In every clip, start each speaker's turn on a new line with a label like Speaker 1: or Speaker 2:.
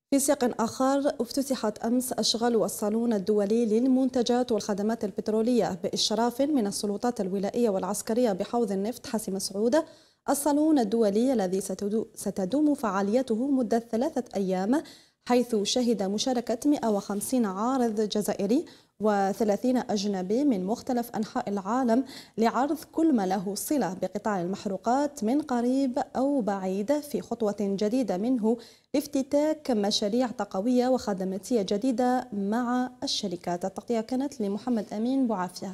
Speaker 1: في سياق آخر، افتتحت أمس أشغال الصالون الدولي للمنتجات والخدمات البترولية بإشراف من السلطات الولائية والعسكرية بحوض النفط حاسم سعودة. الصالون الدولي الذي ستدوم فعاليته مدة 3 أيام، حيث شهد مشاركة 150 عارض جزائري و30 أجنبي من مختلف أنحاء العالم لعرض كل ما له صلة بقطاع المحروقات من قريب أو بعيد، في خطوة جديدة منه لافتتاك مشاريع طاقوية وخدماتية جديدة مع الشركات. التغطية كانت لمحمد أمين بوعافية.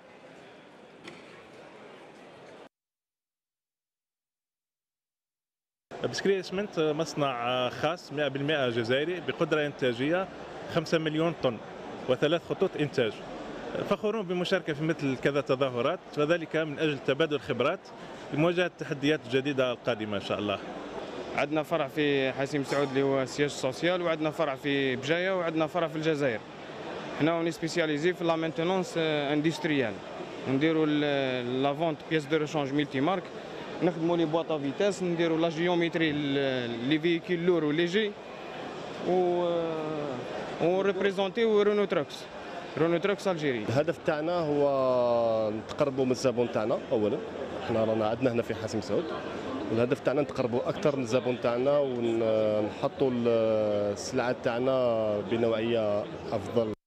Speaker 2: بسكري اسمنت مصنع خاص 100% جزائري بقدرة إنتاجية 5 مليون طن وثلاث خطوط إنتاج. فخورون بمشاركة في مثل كذا تظاهرات، وذلك من أجل تبادل الخبرات لمواجهة التحديات الجديدة القادمة إن شاء الله.
Speaker 3: عندنا فرع في حاسم سعود اللي هو سياج سوسيال، وعندنا فرع في بجايه، وعندنا فرع في الجزائر. حنا اوني سبيسياليزي في لا مينتونونس اندستريال، نديروا لا فونت بيس دو ريشانج ملتي مارك، نخدموا لي بواط فيتاس، نديروا لا جيومتري لي فيكول لور وليجي، و ريبريزونتيو رونو تراكس الجيري.
Speaker 4: الهدف تاعنا هو نتقربوا من الزبون تاعنا. اولا احنا رانا عندنا هنا في حاسم سعود، والهدف تاعنا نتقربوا اكثر من الزبون تاعنا ونحطوا السلعات تاعنا بنوعيه افضل.